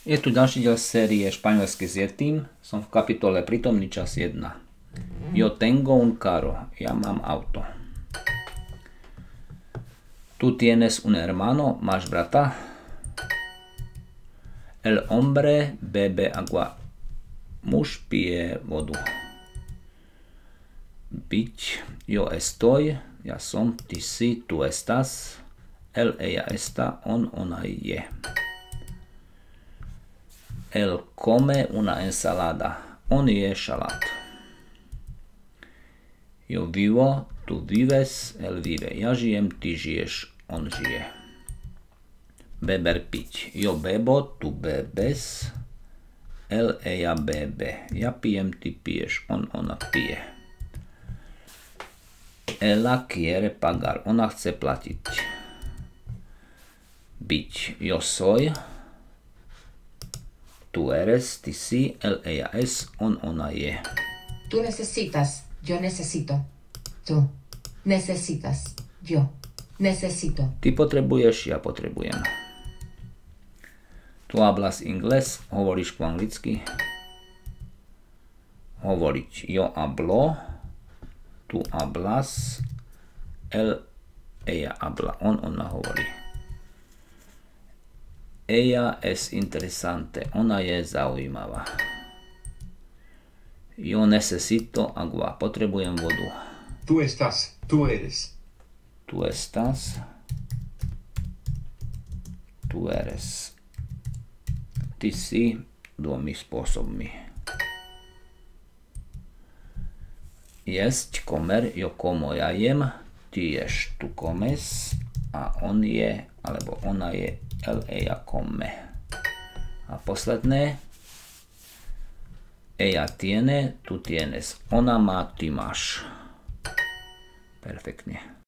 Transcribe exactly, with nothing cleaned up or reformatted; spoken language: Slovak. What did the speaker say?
Je tu ďalší diel série Španielsky s Yetim. Som v kapitole Prítomný čas jedna. Yo tengo un carro. Ja mám auto. Tu tienes un hermano. Máš brata? El hombre bebe agua. Muž pije vodu. Byť. Yo estoy. Ja som. Ty si. Tu estás. Él, ella está. On, ona je. Él come una ensalada. On je šalát. Yo vivo, tu vives, él vive. Ja žijem, ty žiješ, on žije. Beber, piť. Yo bebo, tu bebes. Él, ella bebe. Ja pijem, ty piješ, on, ona pije. Ella quiere pagar. Ona chce platiť. Byť. Yo soy. Tu eres, ty si, él, ella es, on, ona je. Tú necesitas, yo necesito. Tú necesitas, yo necesito. Ty potrebuješ, ja potrebujem. Tu hablas inglés, hovoríš po anglicky. Hovoriť. Yo hablo, tu hablas, él, ella habla, on, ona hovorí. Ella es interesante. Ona je zaujímavá. Yo necesito agua. Potrebujem vodu. Tú estás, tú eres. Tu estás. Tu eres. Ty si dvomi spôsobmi. Jesť, comer, yo como, ja jem. Ty ješ, tu comes. A on je, alebo ona je, él, ella come. A posledné. Ella tiene, tú tienes. Ona má, ty máš. Perfektne.